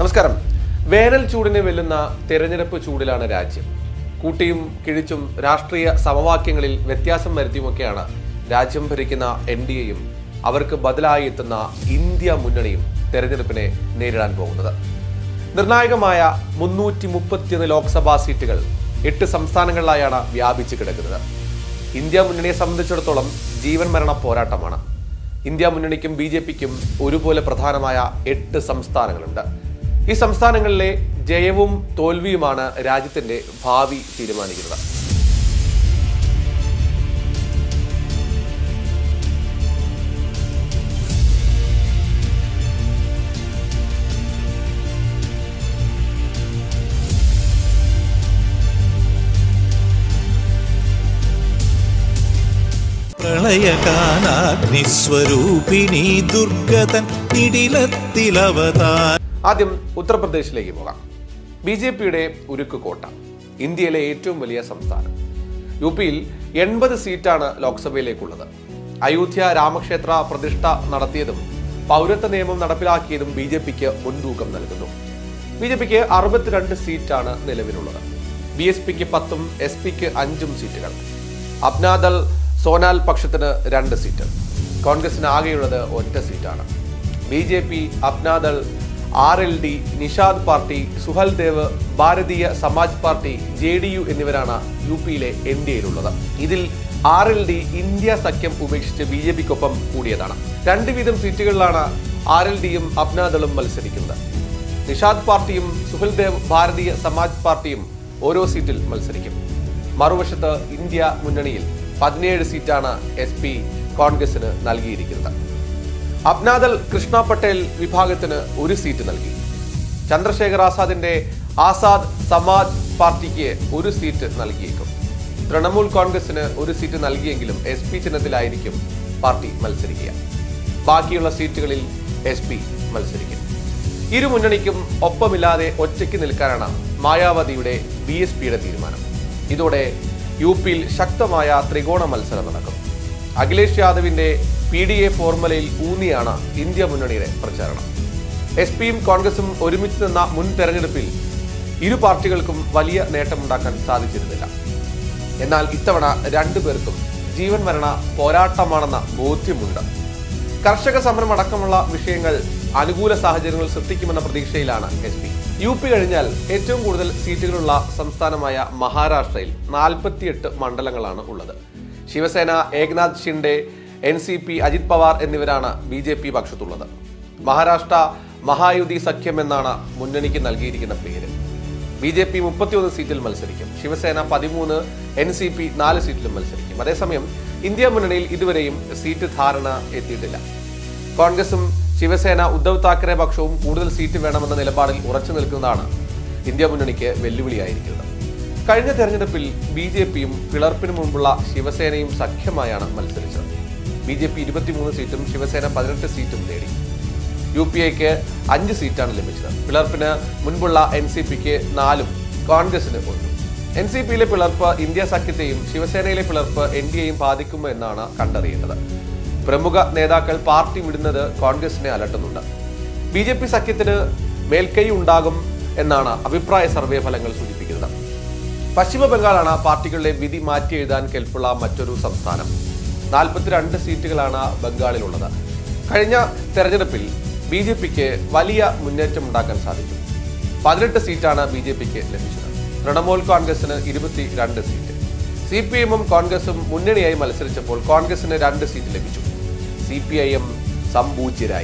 നമസ്കാരം. വേനൽ ചൂടിനെ വെല്ലുന്ന തെരഞ്ഞെടുപ്പ് ചൂടിലാണ് രാജ്യം. കൂട്ടിയും കിഴിച്ചും രാഷ്ട്രീയ സമവാക്യങ്ങളിൽ വ്യത്യാസം വരുത്തിയുമൊക്കെയാണ് രാജ്യം ഭരിക്കുന്ന NDAയും അവർക്ക് ബദലായി എത്തുന്ന ഇന്ത്യ മുന്നണിയും തെരഞ്ഞെടുപ്പിനെ നേരിടാൻ പോകുന്നത്. നിർണായകമായ 331 ലോക്സഭാ സീറ്റുകൾ 8 സംസ്ഥാനങ്ങളിലായാണ് വ്യാപിച്ചു കിടക്കുന്നത്. ഇന്ത്യ മുന്നണിയെ സംബന്ധിച്ചിടത്തോളം ജീവൻ മരണ പോരാട്ടമാണ്. ഇന്ത്യ മുന്നണിക്കും BJPക്കും ഒരുപോലെ പ്രധാനമായ 8 സംസ്ഥാനങ്ങളുണ്ട്. ഈ സംസ്ഥാനങ്ങളിലെ ജയവും തോൽവിയുമാണ് രാജ്യത്തിന്റെ ഭാവി തീരുമാനിക്കുന്നത്. പ്രളയകാലാഗ്നിസ്വരൂപിണി ദുർഗതൻ ഇടിലത്തിലവതാർ. ആദ്യം ഉത്തർപ്രദേശിലേക്ക് പോകാം. BJPയുടെ ഉരുക്കുകോട്ട, ഇന്ത്യയിലെ ഏറ്റവും വലിയ സംസ്ഥാനം. UPയിൽ 80 സീറ്റാണ് ലോക്സഭയിലേക്കുള്ളത്. അയോധ്യ രാമക്ഷേത്ര പ്രതിഷ്ഠ നടത്തിയതും പൗരത്വ നിയമം നടപ്പിലാക്കിയതും BJPക്ക് മുൻതൂക്കം നൽകുന്നു. BJPക്ക് 62 സീറ്റാണ് നിലവിലുള്ളത്. BSPക്ക് 10ഉം SPക്ക് 5ഉം സീറ്റുകൾ. അപ്നാദൾ സോനാൽ പക്ഷത്തിന് 2 സീറ്റ്. കോൺഗ്രസിന് ആകെയുള്ളത് 1 സീറ്റാണ്. BJP, Apna Dal, RLD, Nishad party, Suheldev, Bharatiya Samaj party, JDU എന്നിവരാണ് UPയിലെ NDAയിലുള്ളത്. ഇതിൽ RLD ഇന്ത്യ സഖ്യം ഉപേക്ഷിച്ച് BJPക്കൊപ്പം കൂടിയതാണ്. 2 വീതം സീറ്റുകളിലാണ് RLDയും അപ്നാദളും മത്സരിക്കുന്നത്. നിഷാദ് പാർട്ടിയും സുഹൽദേവ് ഭാരതീയ സമാജ് പാർട്ടിയും ഓരോ സീറ്റിൽ മത്സരിക്കും. മറുവശത്ത് ഇന്ത്യ മുന്നണിയിൽ 17 സീറ്റാണ് SP കോൺഗ്രസിന് നൽകിയിരിക്കുന്നത്. അപ്നാദൾ കൃഷ്ണ പട്ടേൽ വിഭാഗത്തിന് 1 സീറ്റ് നൽകി. ചന്ദ്രശേഖർ ആസാദിന്റെ ആസാദ് സമാജ് പാർട്ടിക്ക് 1 സീറ്റ് നൽകിയേക്കും. തൃണമൂൽ കോൺഗ്രസിന് 1 സീറ്റ് നൽകിയെങ്കിലും SP ചിഹ്നത്തിലായിരിക്കും പാർട്ടി മത്സരിക്കുക. ബാക്കിയുള്ള സീറ്റുകളിൽ SP മത്സരിക്കും. ഇരു മുന്നണിക്കും ഒപ്പമില്ലാതെ ഒറ്റയ്ക്ക് നിൽക്കാനാണ് മായാവതിയുടെ BSPയുടെ തീരുമാനം. ഇതോടെ UPയിൽ ശക്തമായ ത്രികോണ മത്സരം നടക്കും. അഖിലേഷ് യാദവിന്റെ PDA ഫോർമുലയിൽ ഊന്നിയാണ് ഇന്ത്യ മുന്നണിയുടെ പ്രചാരണം. SPയും കോൺഗ്രസും ഒരുമിച്ച് നിന്ന മുൻ തെരഞ്ഞെടുപ്പിൽ ഇരു പാർട്ടികൾക്കും വലിയ നേട്ടമുണ്ടാക്കാൻ സാധിച്ചിരുന്നില്ല. എന്നാൽ ഇത്തവണ 2 പേർക്കും ജീവൻ മരണ പോരാട്ടമാണെന്ന ബോധ്യമുണ്ട്. കർഷക സമരം അടക്കമുള്ള വിഷയങ്ങൾ അനുകൂല സാഹചര്യങ്ങൾ സൃഷ്ടിക്കുമെന്ന പ്രതീക്ഷയിലാണ് SP. UP കഴിഞ്ഞാൽ ഏറ്റവും കൂടുതൽ സീറ്റുകളുള്ള സംസ്ഥാനമായ മഹാരാഷ്ട്രയിൽ 48 മണ്ഡലങ്ങളാണ് ഉള്ളത്. ശിവസേന, ഏകനാഥ് ഷിൻഡെ, NCP, അജിത് പവാർ എന്നിവരാണ് BJP പക്ഷത്തുള്ളത്. മഹാരാഷ്ട്ര മഹായുതി സഖ്യം എന്നാണ് മുന്നണിക്ക് നൽകിയിരിക്കുന്ന പേര്. BJP 31 സീറ്റിൽ മത്സരിക്കും. ശിവസേന 13, NCP 4 സീറ്റിലും മത്സരിക്കും. അതേസമയം ഇന്ത്യ മുന്നണിയിൽ ഇതുവരെയും സീറ്റ് ധാരണ എത്തിയിട്ടില്ല. കോൺഗ്രസും ശിവസേന, ഉദ്ധവ് താക്കറെ പക്ഷവും കൂടുതൽ സീറ്റ് വേണമെന്ന നിലപാടിൽ ഉറച്ചു നിൽക്കുന്നതാണ് ഇന്ത്യ മുന്നണിക്ക് വെല്ലുവിളിയായിരിക്കുന്നത്. കഴിഞ്ഞ തെരഞ്ഞെടുപ്പിൽ BJPയും പിളർപ്പിന് മുമ്പുള്ള ശിവസേനയും സഖ്യമായാണ് മത്സരിച്ചത്. BJP 23 സീറ്റും ശിവസേന 18 സീറ്റും നേടി. UPക്ക് 5 സീറ്റാണ് ലഭിച്ചത്. പിളർപ്പിന് മുൻപുള്ള NCPക്ക് 4ഉം കോൺഗ്രസിന് 1. NCPയിലെ പിളർപ്പ് ഇന്ത്യ സഖ്യത്തെയും ശിവസേനയിലെ പിളർപ്പ് NDAയും ബാധിക്കുമോ എന്നാണ് കണ്ടറിയേണ്ടത്. പ്രമുഖ നേതാക്കൾ പാർട്ടി വിടുന്നത് കോൺഗ്രസിനെ അലട്ടുന്നുണ്ട്. BJP സഖ്യത്തിന് മേൽക്കൈ ഉണ്ടാകും എന്നാണ് അഭിപ്രായ സർവേ ഫലങ്ങൾ സൂചിപ്പിക്കുന്നത്. പശ്ചിമ ബംഗാളാണ് പാർട്ടികളുടെ വിധി മാറ്റി എഴുതാൻ കെൽപ്പുള്ള മറ്റൊരു സംസ്ഥാനം. 42 സീറ്റുകളാണ് ബംഗാളിലുള്ളത്. കഴിഞ്ഞ തെരഞ്ഞെടുപ്പിൽ BJPക്ക് വലിയ മുന്നേറ്റം ഉണ്ടാക്കാൻ സാധിച്ചു. 18 സീറ്റാണ് BJPക്ക് ലഭിച്ചത്. തൃണമൂൽ കോൺഗ്രസിന് 22 സീറ്റ്. CPIയും കോൺഗ്രസും മുന്നണിയായി മത്സരിച്ചപ്പോൾ കോൺഗ്രസിന് 2 സീറ്റ് ലഭിച്ചു. CPIM സംഭൂജ്യരായി.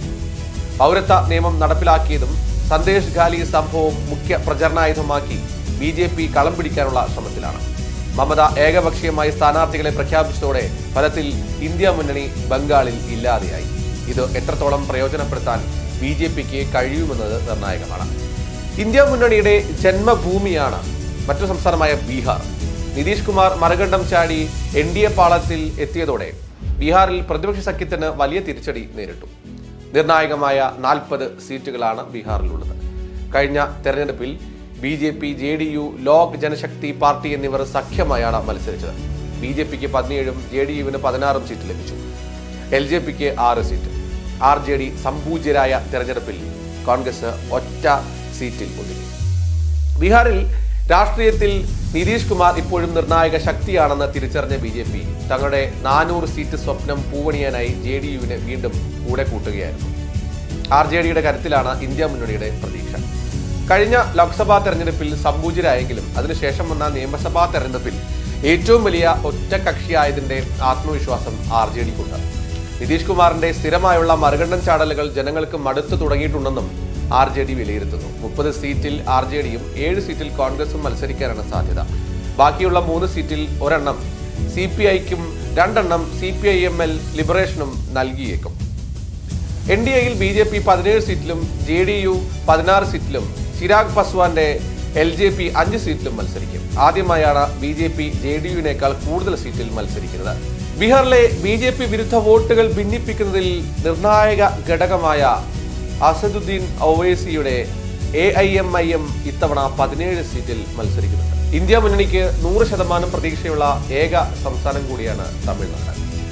പൗരത്വ നിയമം നടപ്പിലാക്കിയതും സന്ദേശ് ഖാലി സംഭവവും മുഖ്യ പ്രചരണായുധമാക്കി BJP കളം പിടിക്കാനുള്ള ശ്രമത്തിലാണ്. മമത ഏകപക്ഷീയമായി സ്ഥാനാർത്ഥികളെ പ്രഖ്യാപിച്ചതോടെ ഫലത്തിൽ ഇന്ത്യ മുന്നണി ബംഗാളിൽ ഇല്ലാതെയായി. ഇത് എത്രത്തോളം പ്രയോജനപ്പെടുത്താൻ BJPക്ക് കഴിയുമെന്നത് നിർണായകമാണ്. ഇന്ത്യ മുന്നണിയുടെ ജന്മഭൂമിയാണ് മറ്റൊരു സംസ്ഥാനമായ ബീഹാർ. നിതീഷ് കുമാർ മറുകണ്ഠം ചാടി NDA പാളത്തിൽ എത്തിയതോടെ ബീഹാറിൽ പ്രതിപക്ഷ സഖ്യത്തിന് വലിയ തിരിച്ചടി നേരിട്ടു. നിർണായകമായ 40 സീറ്റുകളാണ് ബീഹാറിലുള്ളത്. കഴിഞ്ഞ തെരഞ്ഞെടുപ്പിൽ BJP, JDU, Lok Janshakti party എന്നിവർ സഖ്യമായാണ് മത്സരിച്ചത്. BJPക്ക് 17ഉം JDUവിന് 16ഉം സീറ്റ് ലഭിച്ചു. LJPക്ക് 6 സീറ്റ്. RJD സംഭൂജ്യരായ തെരഞ്ഞെടുപ്പിൽ കോൺഗ്രസ് ഒറ്റ സീറ്റിൽ ഒതുങ്ങി. ബീഹാറിൽ രാഷ്ട്രീയത്തിൽ നിതീഷ് കുമാർ ഇപ്പോഴും നിർണായക ശക്തിയാണെന്ന് തിരിച്ചറിഞ്ഞ ബി.ജെ.പി തങ്ങളുടെ 400 സീറ്റ് സ്വപ്നം പൂവണിയാനായി JDUവിനെ വീണ്ടും കൂടെ കൂട്ടുകയായിരുന്നു. RJDയുടെ കരുത്തിലാണ് ഇന്ത്യ മുന്നണിയുടെ പ്രതീക്ഷ. കഴിഞ്ഞ ലോക്സഭാ തെരഞ്ഞെടുപ്പിൽ സംപൂജിതരായെങ്കിലും അതിനുശേഷം വന്ന നിയമസഭാ തെരഞ്ഞെടുപ്പിൽ ഏറ്റവും വലിയ ഒറ്റക്കക്ഷിയായതിന്റെ ആത്മവിശ്വാസം RJDക്കുണ്ട്. നിതീഷ് കുമാറിന്റെ സ്ഥിരമായുള്ള മറുകണ്ഠൻ ചാടലുകൾ ജനങ്ങൾക്ക് മടുത്തു തുടങ്ങിയിട്ടുണ്ടെന്നും RJD വിലയിരുത്തുന്നു. 30 സീറ്റിൽ RJDയും 7 സീറ്റിൽ കോൺഗ്രസും മത്സരിക്കാനാണ് സാധ്യത. ബാക്കിയുള്ള 3 സീറ്റിൽ ഒരെണ്ണം CPIക്കും 2 എണ്ണം CPIML ലിബറേഷനും നൽകിയേക്കും. NDAയിൽ BJP 17 സീറ്റിലും JDU 16 സീറ്റിലും ചിരാഗ് പസ്വാന്റെ LJP 5 സീറ്റിലും മത്സരിക്കും. ആദ്യമായാണ് BJP JDUവിനേക്കാൾ കൂടുതൽ സീറ്റിൽ മത്സരിക്കുന്നത്. ബീഹാറിലെ BJP വിരുദ്ധ വോട്ടുകൾ ഭിന്നിപ്പിക്കുന്നതിൽ നിർണായക ഘടകമായ അസദുദ്ദീൻ ഒവൈസിയുടെ AIMIM ഇത്തവണ 17 സീറ്റിൽ മത്സരിക്കുന്നുണ്ട്. ഇന്ത്യ മുന്നണിക്ക് 100% പ്രതീക്ഷയുള്ള ഏക സംസ്ഥാനം കൂടിയാണ് തമിഴ്നാട്.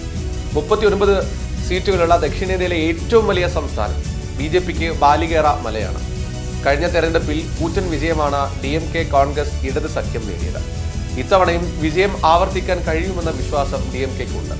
39 സീറ്റുകളുള്ള ദക്ഷിണേന്ത്യയിലെ ഏറ്റവും വലിയ സംസ്ഥാനം. BJPക്ക് ബാലികേറ മലയാണ്. കഴിഞ്ഞ തെരഞ്ഞെടുപ്പിൽ കൂറ്റൻ വിജയമാണ് DMK കോൺഗ്രസ് ഇടത് സഖ്യം നേടിയത്. ഇത്തവണയും വിജയം ആവർത്തിക്കാൻ കഴിയുമെന്ന വിശ്വാസം DMKക്കുണ്ട്.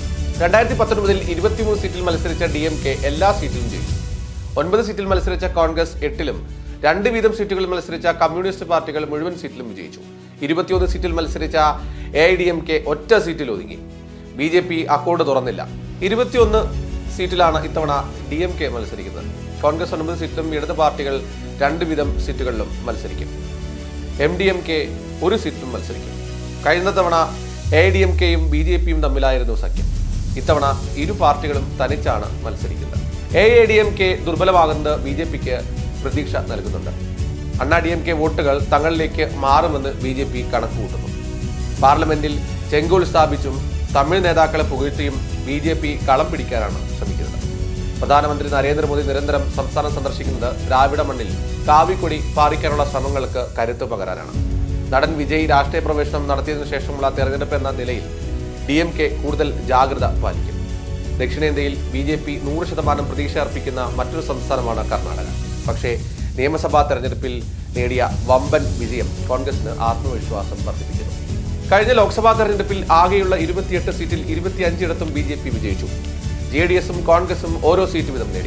2019 23 സീറ്റിൽ മത്സരിച്ച DMK എല്ലാ സീറ്റിലും ജയിച്ചു. 9 സീറ്റിൽ മത്സരിച്ച കോൺഗ്രസ് 8ലും 2 വീതം സീറ്റുകളിൽ മത്സരിച്ച കമ്മ്യൂണിസ്റ്റ് പാർട്ടികൾ മുഴുവൻ സീറ്റിലും വിജയിച്ചു. 21 സീറ്റിൽ മത്സരിച്ച AIDMK ഒറ്റ സീറ്റിൽ ഒതുങ്ങി. BJP account തുറന്നില്ല. 21 സീറ്റിലാണ് ഇത്തവണ DMK മത്സരിക്കുന്നത്. കോൺഗ്രസ് 9 സീറ്റിലും ഇടത് പാർട്ടികൾ 2 വീതം സീറ്റുകളിലും മത്സരിക്കും. MDMK 1 സീറ്റിലും മത്സരിക്കും. കഴിഞ്ഞ തവണ AIDMKയും BJPയും തമ്മിലായിരുന്നു സഖ്യം. ഇത്തവണ ഇരു പാർട്ടികളും തനിച്ചാണ് മത്സരിക്കുന്നത്. AIDMK ദുർബലമാകുന്നത് BJPക്ക് പ്രതീക്ഷ നൽകുന്നുണ്ട്. അണ്ണാ DMK വോട്ടുകൾ തങ്ങളിലേക്ക് മാറുമെന്ന് BJP കണക്കുകൂട്ടുന്നു. പാർലമെന്റിൽ ചെങ്കോൽ സ്ഥാപിച്ചും തമിഴ് നേതാക്കളെ പുകഴ്ത്തിയും BJP കളം പിടിക്കാനാണ് ശ്രമിക്കുന്നത്. പ്രധാനമന്ത്രി നരേന്ദ്രമോദി നിരന്തരം സംസ്ഥാനം സന്ദർശിക്കുന്നത് ദ്രാവിഡ മണ്ണിൽ കാവിക്കൊടി പാറിക്കാനുള്ള ശ്രമങ്ങൾക്ക് കരുത്ത് പകരാനാണ്. നടൻ വിജയ് രാഷ്ട്രീയ പ്രവേശനം നടത്തിയതിനു ശേഷമുള്ള തെരഞ്ഞെടുപ്പ് എന്ന നിലയിൽ DMK കൂടുതൽ ജാഗ്രത പാലിക്കും. ദക്ഷിണേന്ത്യയിൽ BJP 100% പ്രതീക്ഷ അർപ്പിക്കുന്ന മറ്റൊരു സംസ്ഥാനമാണ് കർണാടക. പക്ഷേ നിയമസഭാ തെരഞ്ഞെടുപ്പിൽ നേടിയ വമ്പൻ വിജയം കോൺഗ്രസിന് ആത്മവിശ്വാസം വർദ്ധിപ്പിക്കുന്നു. കഴിഞ്ഞ ലോക്സഭാ തെരഞ്ഞെടുപ്പിൽ ആകെയുള്ള 28 സീറ്റിൽ 25 ഇടത്തും BJP വിജയിച്ചു. JDSും കോൺഗ്രസും ഓരോ സീറ്റ് വീതം നേടി.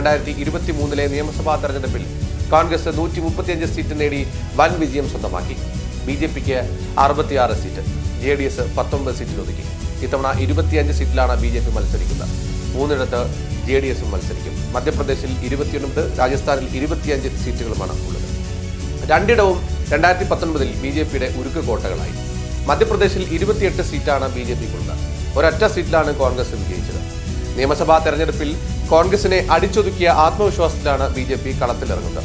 2023 നിയമസഭാ തെരഞ്ഞെടുപ്പിൽ കോൺഗ്രസ് 135 സീറ്റ് നേടി വൻ വിജയം സ്വന്തമാക്കി. BJPക്ക് 66 സീറ്റ്, JDS 19 സീറ്റിൽ ഒതുക്കി. ഇത്തവണ 25 സീറ്റിലാണ് BJP മത്സരിക്കുന്നത്. 3 JDSും മത്സരിക്കും. മധ്യപ്രദേശിൽ 29, രാജസ്ഥാനിൽ 25 സീറ്റുകളുമാണ് ഉള്ളത്. 2 2019 BJPയുടെ ഉരുക്ക് കോട്ടകളായി. മധ്യപ്രദേശിൽ 28 സീറ്റാണ് BJPക്കുള്ളത്. ഒരൊറ്റ സീറ്റിലാണ് കോൺഗ്രസ് വിജയിച്ചത്. നിയമസഭാ തെരഞ്ഞെടുപ്പിൽ കോൺഗ്രസിനെ അടിച്ചൊതുക്കിയ ആത്മവിശ്വാസത്തിലാണ് BJP കളത്തിലിറങ്ങുന്നത്.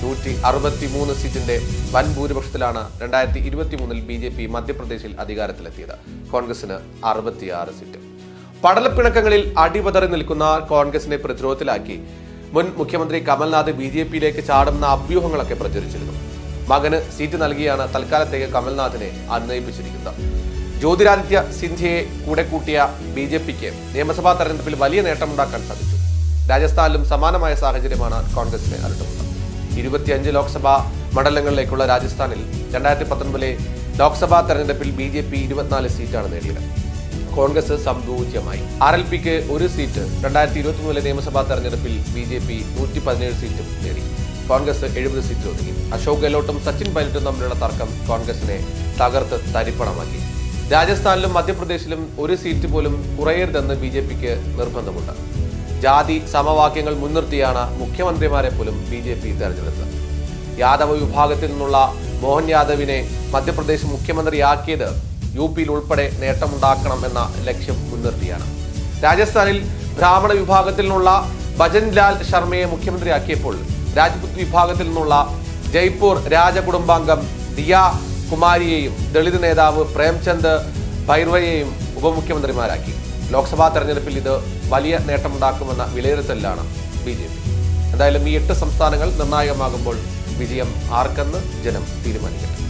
163 സീറ്റിന്റെ വൻ ഭൂരിപക്ഷത്തിലാണ് 2023 BJP മധ്യപ്രദേശിൽ അധികാരത്തിലെത്തിയത്. കോൺഗ്രസിന് 66 സീറ്റ്. പടലപ്പിണക്കങ്ങളിൽ അടിപതറി നിൽക്കുന്ന കോൺഗ്രസിനെ പ്രതിരോധത്തിലാക്കി മുൻ മുഖ്യമന്ത്രി കമൽനാഥ് BJPയിലേക്ക് ചാടുന്ന അഭ്യൂഹങ്ങളൊക്കെ പ്രചരിച്ചിരുന്നു. മകന് സീറ്റ് നൽകിയാണ് തൽക്കാലത്തേക്ക് കമൽനാഥിനെ അന്വയിപ്പിച്ചിരിക്കുന്നത്. ജ്യോതിരാദിത്യ സിന്ധ്യയെ കൂടെ കൂട്ടിയ BJPക്ക് നിയമസഭാ തെരഞ്ഞെടുപ്പിൽ വലിയ നേട്ടമുണ്ടാക്കാൻ സാധിച്ചു. രാജസ്ഥാനിലും സമാനമായ സാഹചര്യമാണ് കോൺഗ്രസിനെ അലട്ടുന്നത്. 25 ലോക്സഭാ മണ്ഡലങ്ങളിലേക്കുള്ള രാജസ്ഥാനിൽ 2019 ലോക്സഭാ തെരഞ്ഞെടുപ്പിൽ BJP 24 സീറ്റാണ് നേടിയത്. കോൺഗ്രസ് സംഭൂജ്യമായി. RLPക്ക് 1 സീറ്റ്. 2023 നിയമസഭാ തെരഞ്ഞെടുപ്പിൽ BJP 117 സീറ്റും നേടി. കോൺഗ്രസ് 70 സീറ്റിൽ ഒതുങ്ങി. അശോക് ഗെഹ്ലോട്ടും സച്ചിൻ പൈലറ്റും തമ്മിലുള്ള തർക്കം കോൺഗ്രസിനെ തകർത്ത് തരിപ്പണമാക്കി. രാജസ്ഥാനിലും മധ്യപ്രദേശിലും 1 സീറ്റ് പോലും കുറയരുതെന്ന് BJPക്ക് നിർബന്ധമുണ്ട്. ജാതി സമവാക്യങ്ങൾ മുൻനിർത്തിയാണ് മുഖ്യമന്ത്രിമാരെ പോലും BJP തെരഞ്ഞെടുത്തത്. യാദവ വിഭാഗത്തിൽ നിന്നുള്ള മോഹൻ യാദവിനെ മധ്യപ്രദേശ് മുഖ്യമന്ത്രിയാക്കിയത് UPയിൽ ഉൾപ്പെടെ നേട്ടമുണ്ടാക്കണം എന്ന ലക്ഷ്യം മുൻനിർത്തിയാണ്. രാജസ്ഥാനിൽ ബ്രാഹ്മണ വിഭാഗത്തിൽ നിന്നുള്ള ഭജൻലാൽ ശർമ്മയെ മുഖ്യമന്ത്രിയാക്കിയപ്പോൾ രാജ്പുത് വിഭാഗത്തിൽ നിന്നുള്ള ജയ്പൂർ രാജകുടുംബാംഗം ദിയ കുമാരിയെയും ദളിത് നേതാവ് പ്രേംചന്ദ് ഭൈർവയെയും ഉപമുഖ്യമന്ത്രിമാരാക്കി. ലോക്സഭാ തെരഞ്ഞെടുപ്പിൽ ഇത് വലിയ നേട്ടമുണ്ടാക്കുമെന്ന വിലയിരുത്തലിലാണ് BJP. എന്തായാലും ഈ 8 സംസ്ഥാനങ്ങൾ നിർണായകമാകുമ്പോൾ വിജയം ആർക്കെന്ന് ജനം തീരുമാനിക്കട്ടെ.